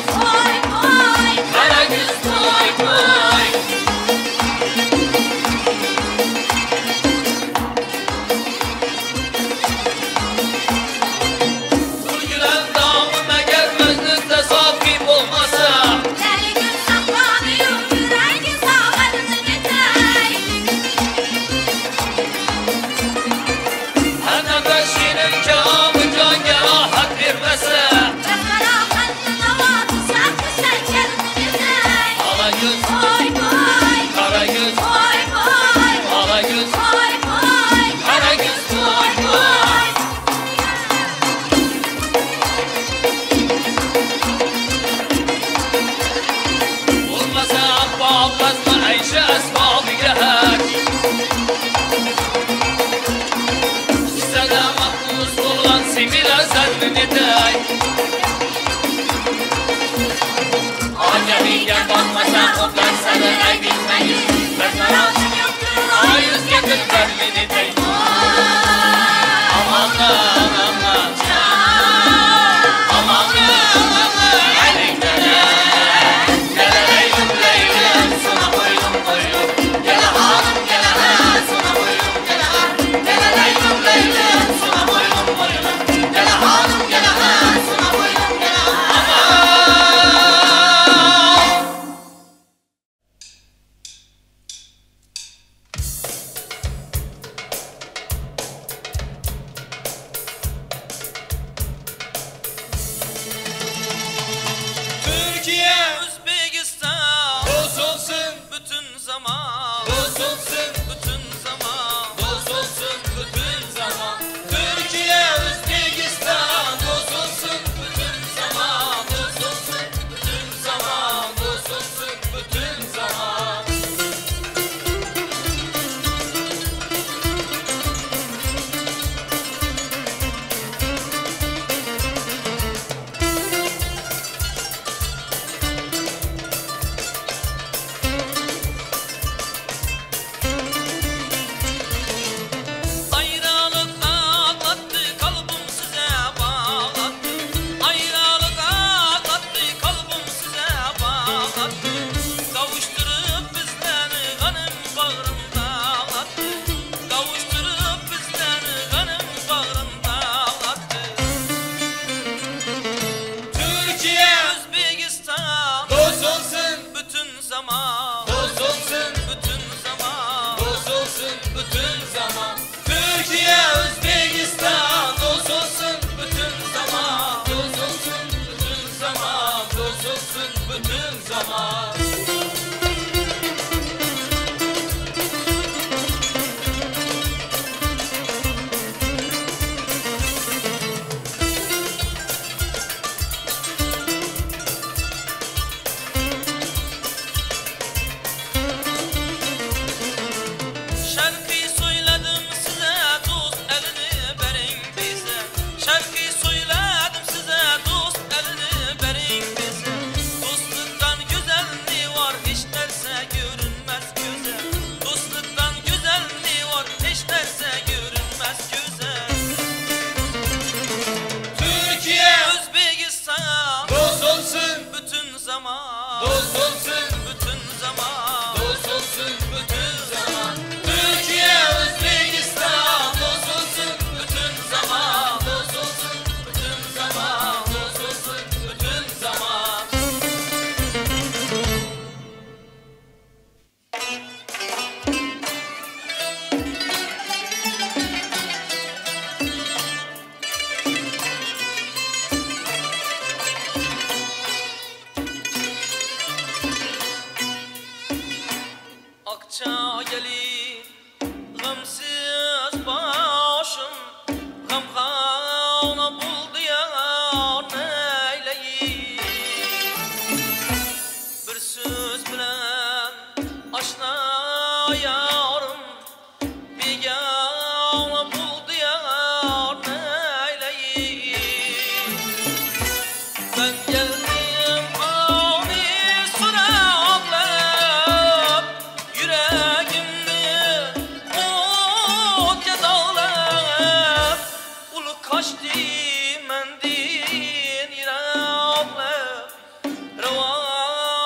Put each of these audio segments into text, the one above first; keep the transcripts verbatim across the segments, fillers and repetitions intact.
Yüreğimde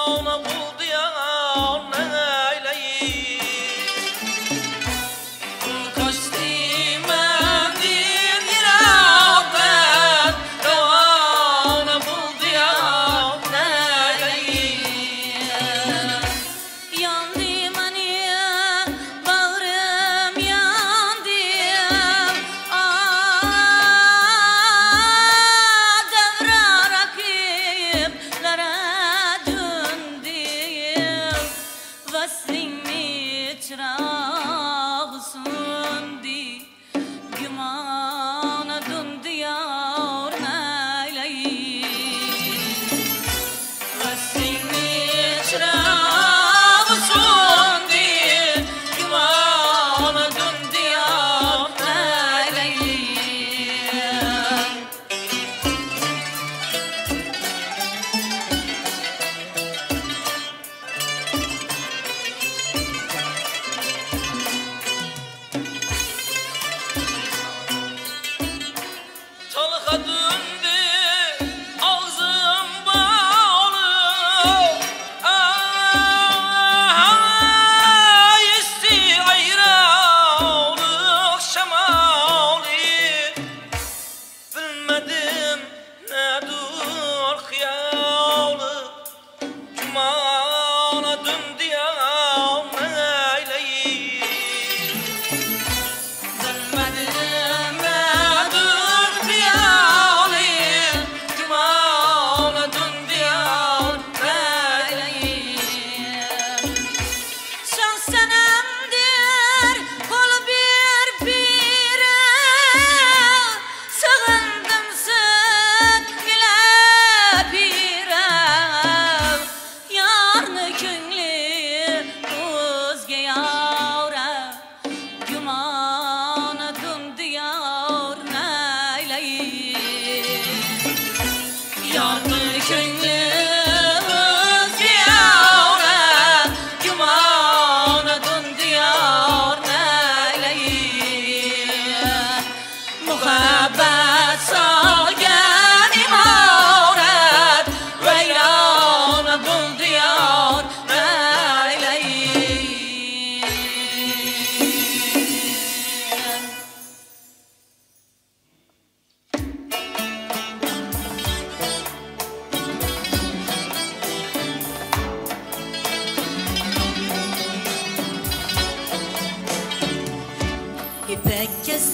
İpek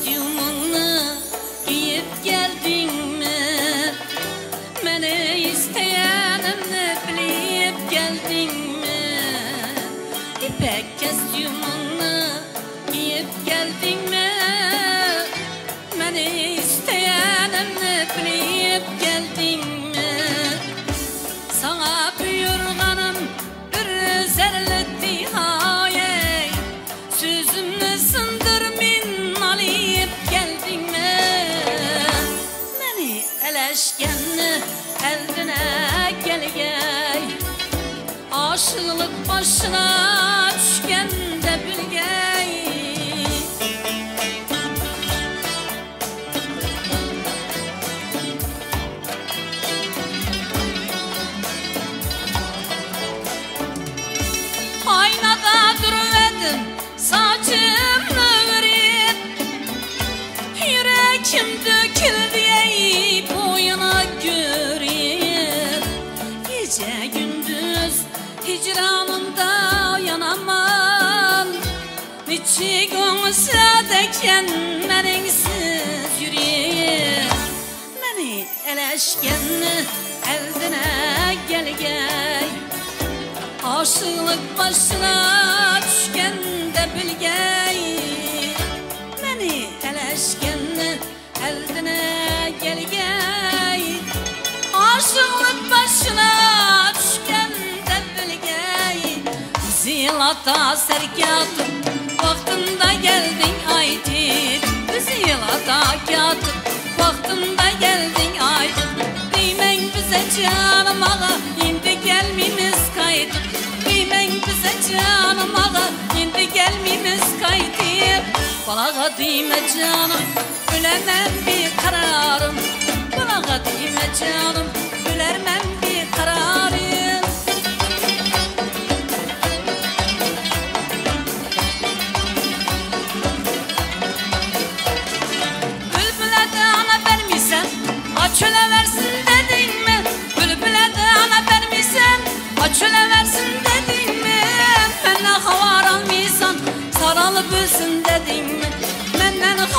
kostyumunu giyip geldin mi? Beni isteyenimni bilip geldin mi? İpek kostyumunu giyip geldin mi? Beni isteyenimni bilip geldin mi? Sana buyurganım bir zerletti haye, sözümü sındır min alıp geldin mi? Beni eleşkenni eldine gelgey, aşılık başına düşken de bilgey. Aynada duruverdim saçımı verip, yürekim döküldü ey boyuna görüp. Gece gündüz hicranında yanamam, niçi göğüsledeken menensiz yürüyüp. Beni eleşkenni eldine gelgey, aşılık başına düşken de bilgey. Beni eleşkenni eldine gelgey, aşılık başına düşken de bilgey. Zilata serkatıp vaktında geldin aytip, zilata katıp vaktında geldin aytip. Deymen bize canım ağa, indi gelmimiz kaytıp. Deymen bize canım ağa, indi gelmimiz kaytıp. Balağa deyme canım, bilemem bir kararım. Balağa deyme canım, bilemem bir kararım.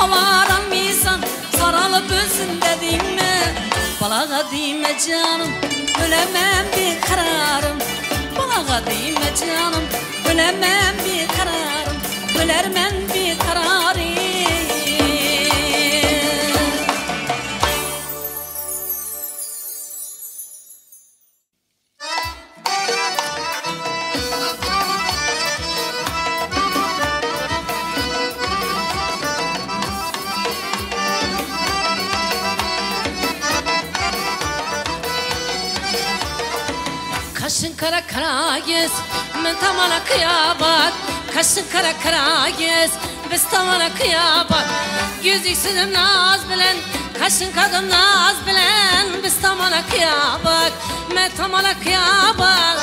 Avaranmıysan saralıp ölsün dedin mi? Balağa diyme canım, ölemem bir kararım. Balağa diyme canım, ölemem bir kararım. Ölermen bir kararım. Kaşın kara kara göz, ben tamana kıyabat. Kaşın kara kara göz, biz tamana kıyabat. Gözüksüzüm naz bilen, kaşın kadım naz bilen. Biz tamana kıyabat, ben tamana kıyabat.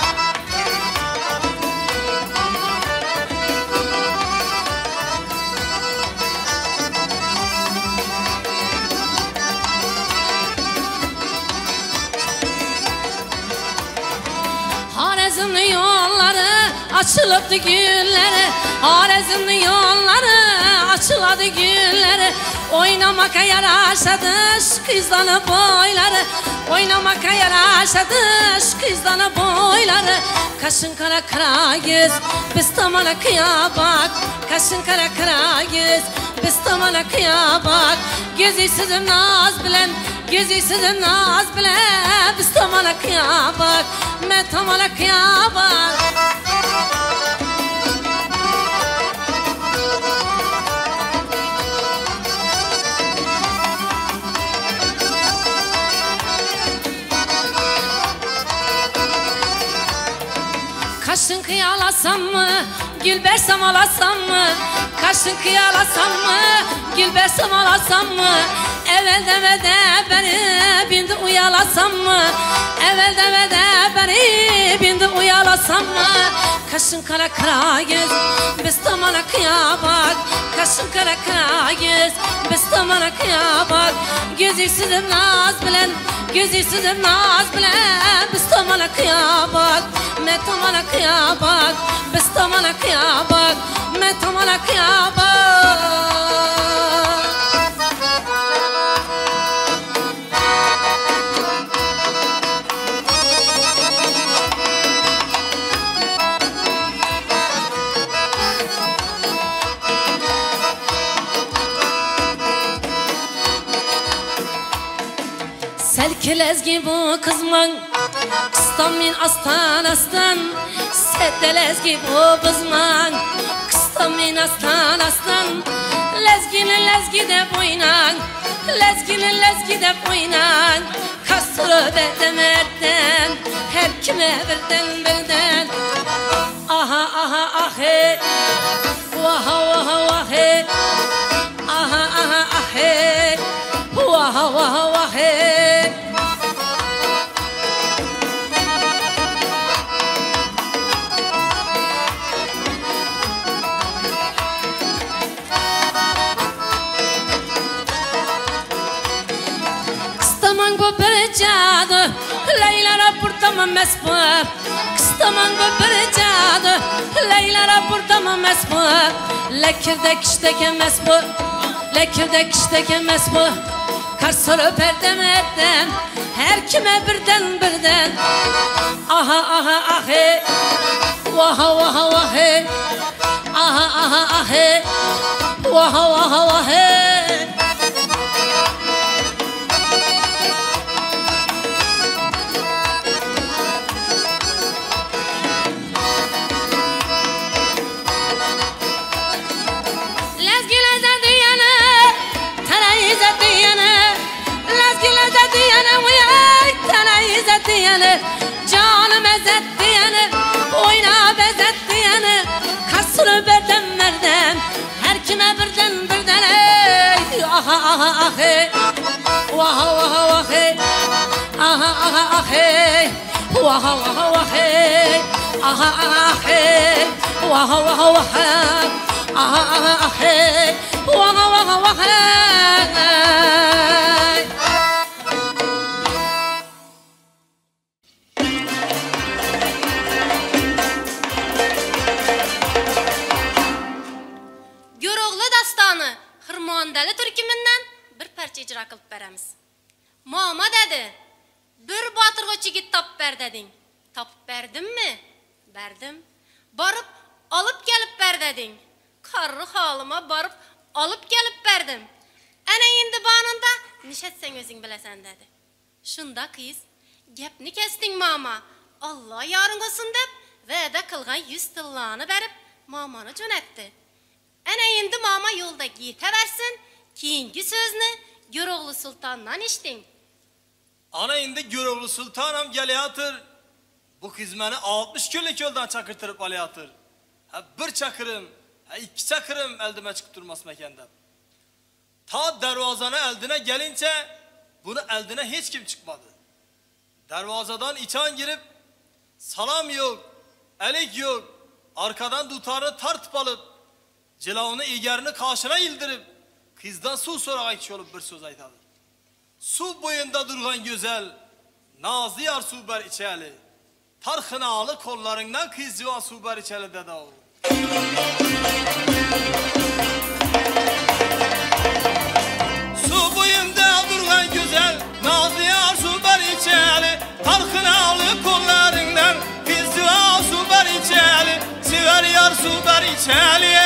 Harezmli yolları açılıptı gülleri. Harezmli yolları açıladı gülleri. Oynamaka yaraşadı kızlanı boyları. Oynamaka yaraşadı kızlanı boyları. Kaşın kara kara göz, biz tamana kıyabat. Kaşın kara kara göz, biz tamana kıyabat. Gözüksüzüm naz bilen, gözüksüzüm naz bilen. Biz tamana kıyabat, ben tamana kıyabat. Kaşın kıyalasam mı, gül bersem alasam mı? Kaşın kıyalasam mı, gül bersem alasam mı? Evvel demede beni bindi uyalasam mı? Evvel demede beni bindi uyalasam mı? Kaşın kara kara göz, biz tamana kıyabat. Kaşın kara kara göz, biz tamana kıyabat. Gözüksüzüm naz bilen, gözüksüzüm naz bilen. Biz tamana kıyabat, ben tamana kıyabat. Biz tamana kıyabat, ben tamana kıyabat. Selkelezgi bu kızman, kıstan min astan astan. Seddelezgi bu kızman, kıstan min astan astan. Lezgini lezgi de boynan, lezgini lezgi de boynan. Kasırı bedem erden, her kime birden birden. Aha aha ah he, vaha vaha vah he. Aha aha ah he, vaha vaha vah he. Kıstaman bu bir cadı, Leylara burada mı mesbub? Kıstaman bu bir cadı, Leylara burada mı mesbub? Lekirdek işteki mesbub, lekirdek işteki mesbub. Karsır öperdem erdem, her kime birden birden. Aha aha ah he, vaha vaha vah he. Aha aha ah he, vaha vaha vah he. Canım ezet diyene, oyna bezet diyene. Kasını berden merden, her kime birden birden ey. Aha aha ah hey, vaha vaha vah hey. Aha aha ah hey, vaha vaha vah hey. Aha aha ah hey, vaha vaha vah hey. Aha aha ah hey, vaha vaha vah hey. beremiz. Mama dedi, bir batırgıç yigit tap ber dedin. Tap berdim mi? Berdim. Barıp alıp gelip ber dedin. Karı halıma barıp alıp gelip berdim. Ana indi banında nişetsen özün bilesen dedi. Şunda kız, gepni kestin mama. Allah yarıngısın dep vədə kılgan yüz tillağını berip mamanı cönetti. Ana indi mama yolda gite versin, kiyingi sözünü Göroğlu Sultan'dan iştin. Ana indi Göroğlu Sultan'am geliyatır. Bu kız beni altmış günlük yoldan çakırtırıp alayatır. Ha bir çakırım, ha iki çakırım eldime çıkıp durmaz mekanda. Ta dervazana eldine gelince bunu eldine hiç kim çıkmadı. Dervazadan içan girip salam yok, elik yok, arkadan tutarını tartıp alıp cilavını igerini karşına ildirip kızdan su sorağa kişi olup bir söz aytadı. Su boyunda durgan güzel, nazlı yar su ber içeli. Tarhınalı kollarından kız civan su ber içeli dedi o. Su boyunda durgan güzel, nazlı yar su ber içeli. Tarhınalı kollarından kız civan su ber içeli. Sever yar su ber içeli.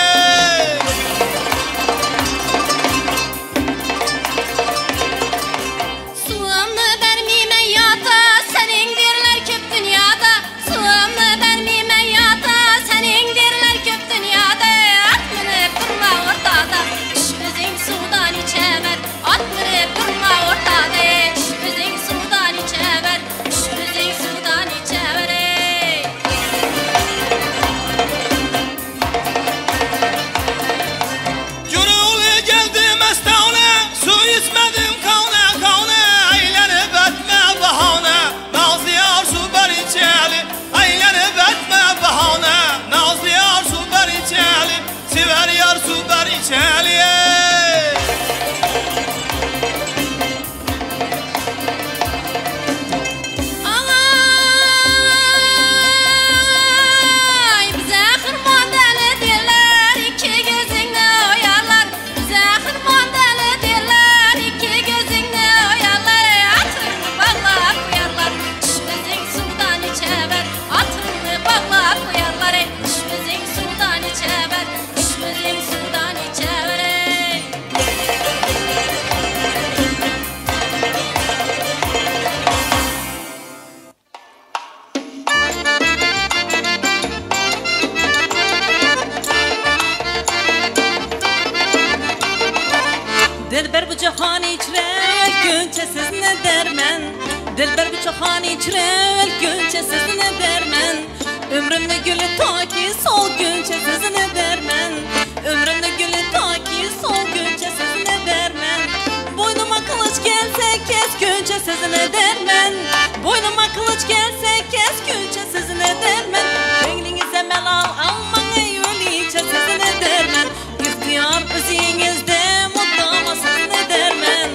Dilber bu cihan içre günçesiz ne dermen. Dilber bu cihan içre günçesiz ne dermen. Ömrümde gülü ta ki sol günçesiz ne dermen. Ömrümde gülü ta ki sol günçesiz ne dermen. Boynuma kılıç gelse kes günçesiz ne dermen. Boynuma kılıç gelse kes günçesiz ne dermen. Renglinize melal alman ey ölüçesiz ne dermen. İhtiyar özünüzde mutlamasız ne dermen.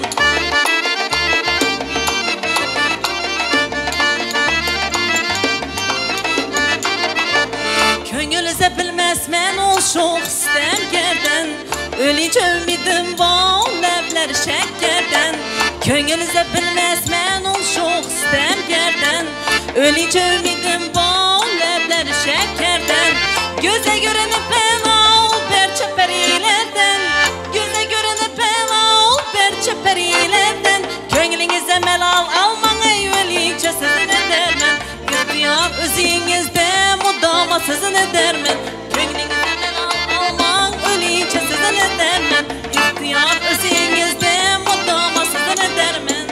Köngülüze bilmez men ol şoq istemgerden. Ölüce ümidim var lebler şekkerden. Köngülüze bilmez men ol şoq istemgerden. Ölüce ümidim var lebler şekkerden. Göze görünüp ben al berçe perilerden. Göze görünüp ben al berçe perilerden. Köngülünüze melal alman ey ölüce siz ne dermen. İhtiyar özünüzde mudamasız ne dermen. Köngülünüze melal alman ölüce siz ne dermen. İhtiyar özünüzde mudamasız ne dermen.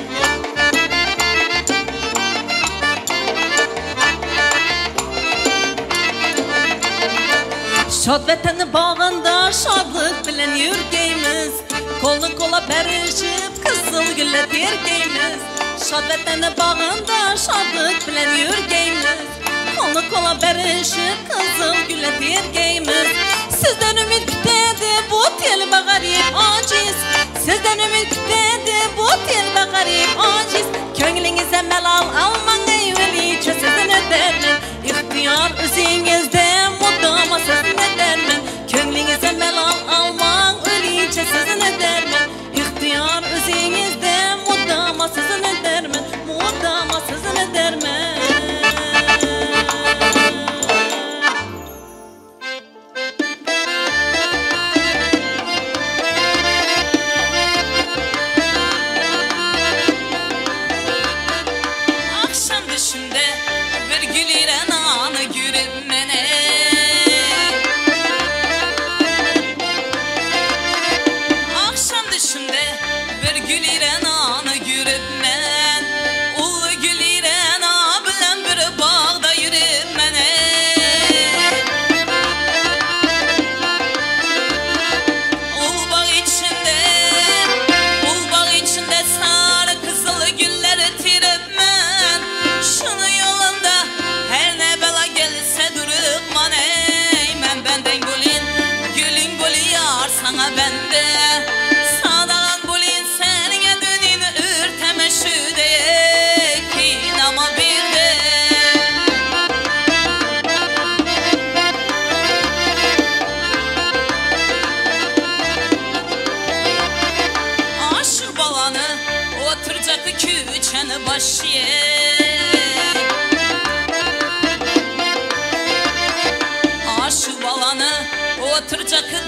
Şad vatanı bağında şadlık bilen yürgeyimiz. Kolunu kola perişip kızıl gülle tergeyimiz. Şad vatanı bağında şadlık bilen yürgeyimiz. Kolunu kola perişip kızıl gülle tergeyimiz. Sizden ümit kütedi bu telbe garip aciz. Sizden ümit kütedi bu telbe garip aciz. Köngülünüze melal alman ey ölüce siz ne dermen. İhtiyar özünüzde mudamasız ne dermen. Köngülünüze melal alman ölüce siz ne dermen. İhtiyar özünüzde mudamasız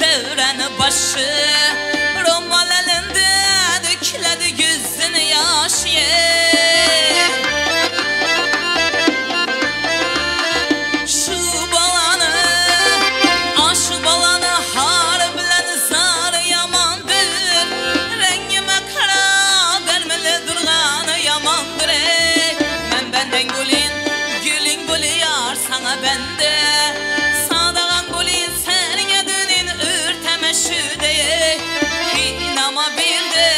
devreni başı Romal elinde dökledi gözünü yaş ye Şu balanı, aşı balanı har bilen zar yamandır Rengime kara vermeli durganı yamandır ey Men benden gülün, gülün gülü yar sana bende Sadağan gülün senin edinin ürteme şu dey Hinama bir de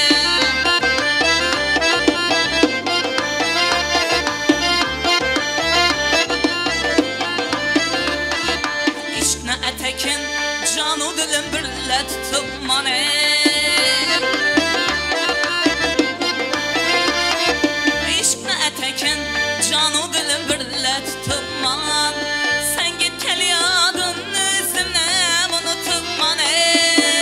İşkine etekin canı dilim birle tutup mane İşkine etekin canı dilim birle tutup man Sen git kel yadın üzümle unutup mane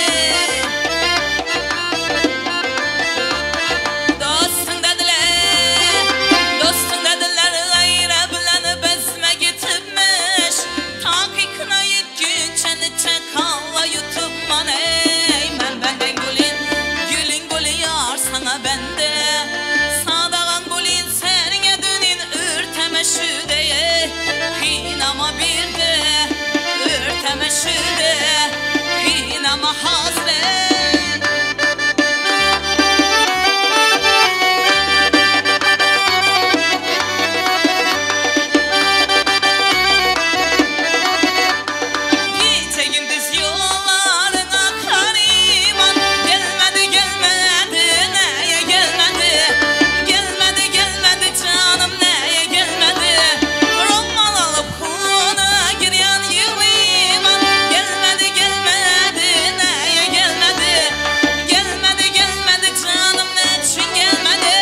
Dostun dediler, dostun dediler gayrı bilen bezme gitipmiş Takikına yet günçeni çekalla yutup man ey Men benden gülün, gülün gülü yar sana bende Sadağan gülün senin edinin ürteme şu dey Hinama bir de, ürteme şu de Hinama hazret Gece gündüz yollarına kariman Gelmedi gelmedi neye gelmedi Gelmedi gelmedi canım neye gelmedi Roman alıp kuna giren yıliman Gelmedi gelmedi neye gelmedi Gelmedi gelmedi canım ne için gelmedi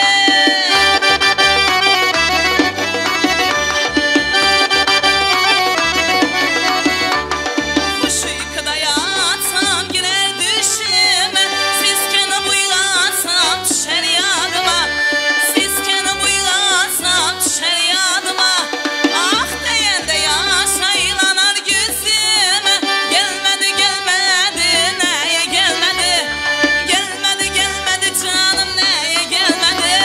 Kuş uykuda yatsam girer düşüme Siskene buylansam düşer yadıma Siskene buylansam düşer yadıma Ah diyen de yaşaylanar gözüme Gelmedi gelmedi neye gelmedi Gelmedi gelmedi canım neye gelmedi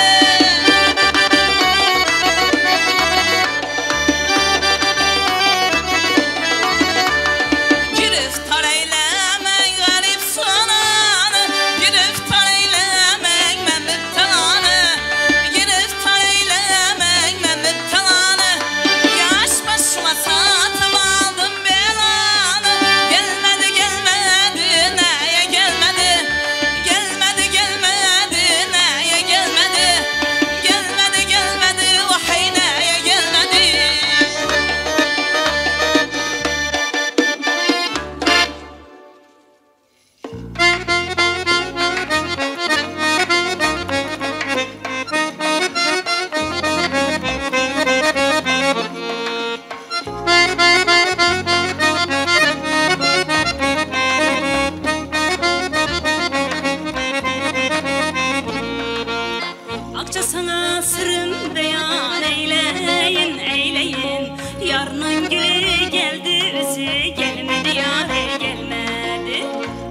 Giriftar eylemek garip sonanı Giriftar eylemek Mehmet talanı Giriftar eylemek Mehmet talanı Yaş başıma satım aldım belanı Gelmedi gelmedi neye gelmedi Gelmedi gelmedi neye gelmedi Gelmedi gelmedi vahiy neye gelmedi Akça sana sırrım beyan eyleyin eyleyin Yarının gülü geldi özü gelmedi yâre gelmedi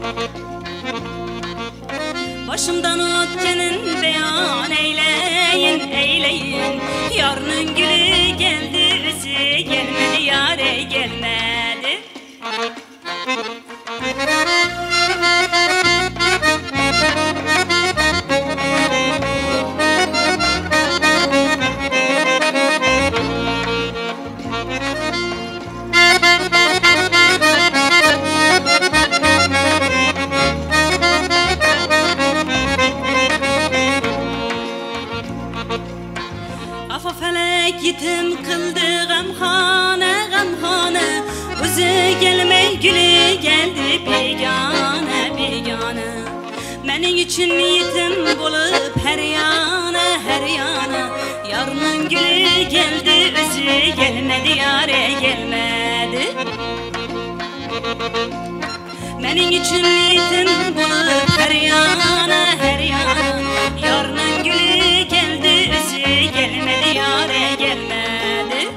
Başımdan ötkenin beyan eyleyin eyleyin Yarının gülü geldi özü gelmedi yâre gelmedi Afa felek yetim kıldı gamhane gamhane Özü gelmey gülü geldi begane begane Menin için yetim bulup her yana her yana Yarının gülü geldi özü gelmedi yâre gelmedi Menin için yetim bulup her yana her yana Yarının gülü geldi özü gelmedi yâre gelmedi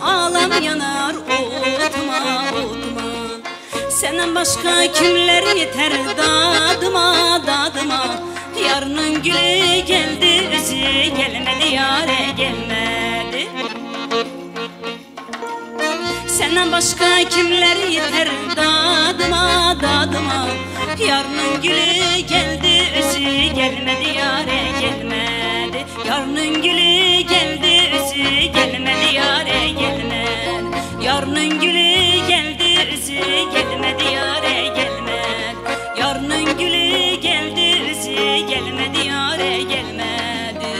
alam yanar otuma otuma. Senden başka kimler yeter dadıma dadıma. Yarının gülü geldi özü gelmedi yare gelmedi. Senden başka kimler yeter dadıma dadıma. Yarının gülü geldi özü gelmedi yare gelmedi. Yarının gülü geldi özü gelmedi yare gelmedi. Yarının gülü geldi özü gelmedi yare gelmedi. Yarının gülü geldi özü gelmedi yare gelmedi.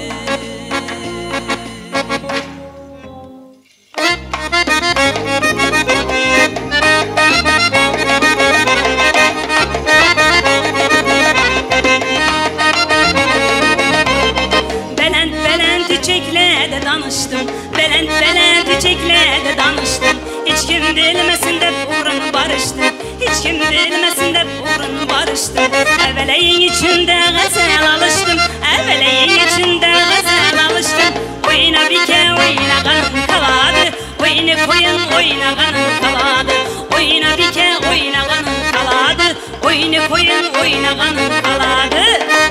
Belent belent çiçekle de danıştım. Belent belent çiçekle de danıştım. Hiç kim bilmesin de uğrun barıştım. Hiç kim bilmesin de uğrun barıştım. Evveleyin içinde gazel alıştım. Evveleyin içinde gazel alıştım. Oyna bike oyna kanım kaladı. Oyna koyun oyna kanım kaladı. Oyna bike oyna kanım kaladı. Oyna koyun oyna kanım kaladı.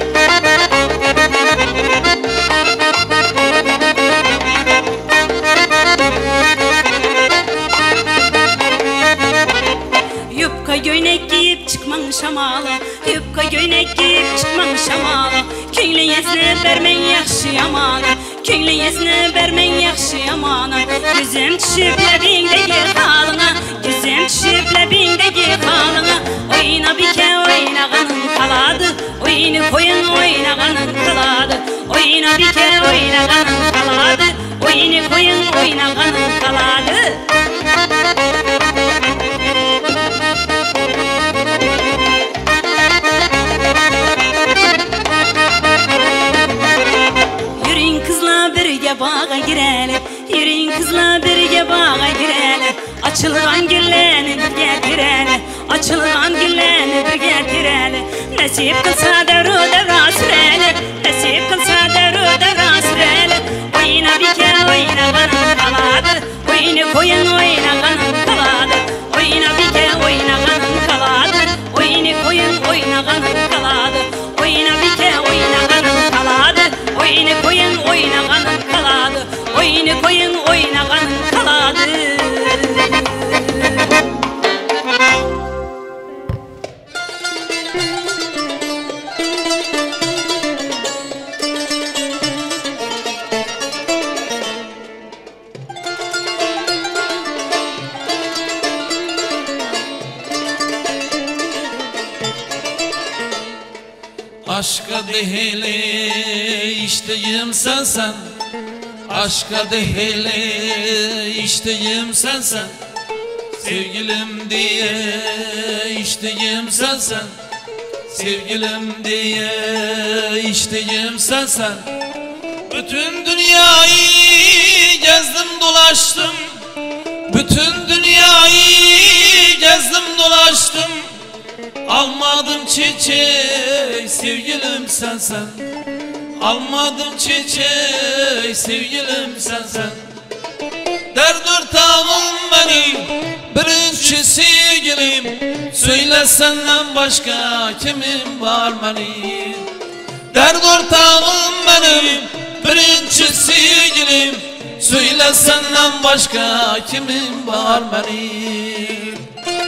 Yupka göйnek giyip çıkman şamalı. Yupka göйnek giyip çıkman şamalı. Köylüyesine vermen yaxşı yamanı. Köylüyesine vermen yaxşı yamanı. Gözüm düşüp lebindeki halına. Gözüm düşüp lebindeki halına. Oyna bike oyna kanın kaladı. Oyna koyun oyna kanın kaladı. Oyna bike oyna kanın kaladı. Oyna koyun oyna kanın kaladı. Yürüyün kızla birge bağa girelim. Yürüyün kızla birge bağa girelim. Açılgan güllerini bir getirelim. Açılgan güllerini bir getirelim. Nasip kılsa devru devra sürelim. Nasip kılsa devru devra sürelim. Oyna bike oyna kanın kaladı. Oyna koyun oyna kanın kaladı. Oyna bike oyna kanın kaladı. Oyna koyun oyna kanın kaladı. Oyna bike oyna kanın kaladı. Oyna koyun oyna kanın kaladı. Oyna koyun oyna kanın kaladı. Aşka dehele işteyim sen sen. Aşka dehele işteyim sen sen. Sevgilim diye işteyim sen sen. Sevgilim diye işteyim sen sen. Bütün dünyayı gezdim dolaştım. Bütün dünyayı gezdim dolaştım. Almadım çiçek sevgilim sen sen. Almadım çiçek sevgilim sen sen. Dert ortağım benim birinci sevgilim. Söyle senden başka kimim var benim. Dert ortağım benim birinci sevgilim. Söyle senden başka kimim var benim.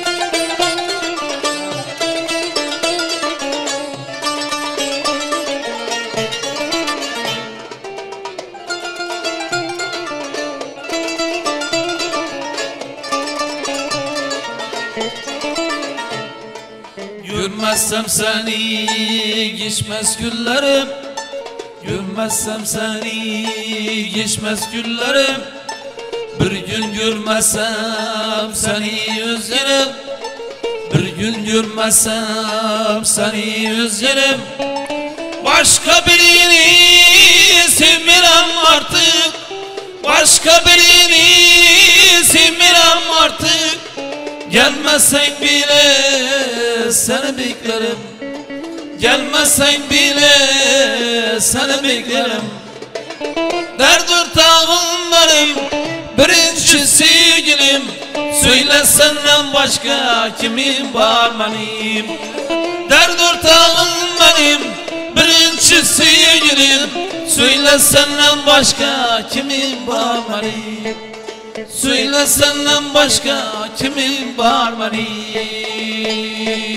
Görmezsem seni geçmez günlerim. Görmezsem seni geçmez günlerim. Bir gün görmezsem seni özlerim. Bir gün görmezsem seni özlerim. Başka birini sevmirem artık. Başka birini sevmirem artık. Gelmezsen bile seni beklerim. Gelmezsen bile seni beklerim. Dert ortağım benim birinci sevgilim, söyle senden başka kimim var benim? Dert ortağım benim, birinci sevgilim, söyle senden başka kimim var benim? Söyle senden başka kimim var benim?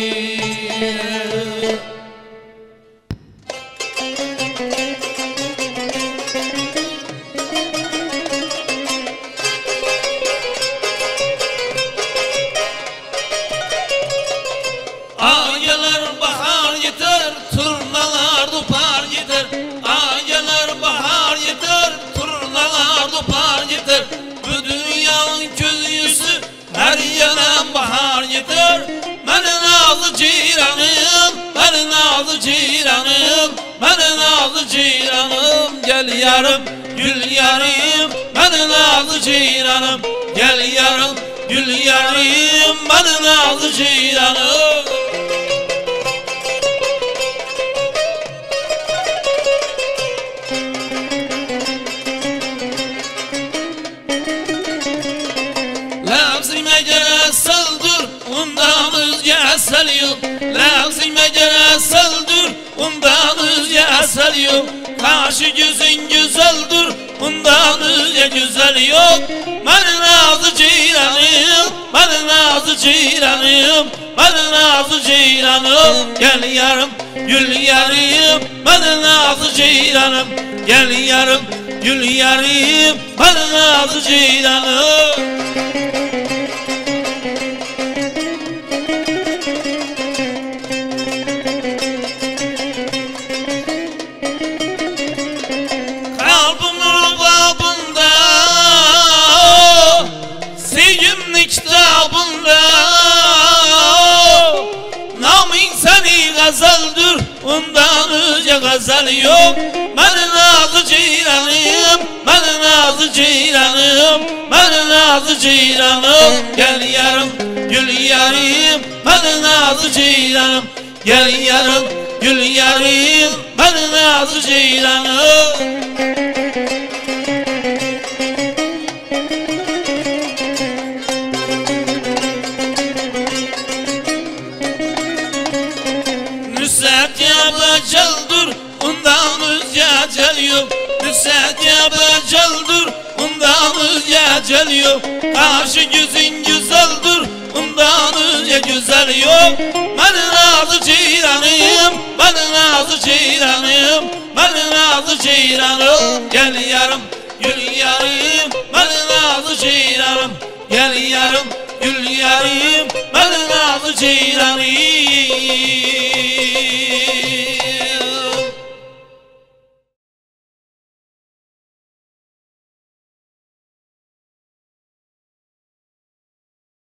Aylar bahar yeter, turnalar dopar yeter. Aylar bahar yeter, turnalar dopar yeter. Bu dünyanın köz yüzü her yana bahar yeter. Benim nazlı ceyranım, benim nazlı ceyranım, benim nazlı ceyranım. Gel yarım, gül yarım, benim nazlı ceyranım. Gel yarım, gül yarım, benim nazlı ceyranım. Lazime gene saldır, ondan özge asal yok. Lazime gene saldır, ondan özge asal yok. Kaşı gözün güzeldir, ondan özge güzel yok. Benim nazlı ceyranım, benim nazlı ceyranım, benim nazlı ceyranım. Gel yarım, gül yarım, benim nazlı ceyranım. Gel yarım, gül yarım, benim nazlı ceyranım. Gazaldır, ondan önce gazal yok. Benim nazlı ceyranım, benim nazlı ceyranım, benim nazlı ceyranım. Gel yarım, gül yarım, benim nazlı ceyranım. Gel yarım, gül yarım, benim nazlı ceyranım. Nusret yapacaldır, ondan özge acel yok. Nusret yapacaldır, ondan özge acel yok. Karşı gözün güzeldir, ondan özge güzel yok. Benim nazlı ceyranım, benim nazlı ceyranım, benim nazlı ceyranım. Gel yarım, gül yarım, benim nazlı ceyranım. Gel yarım, gül yarım, benim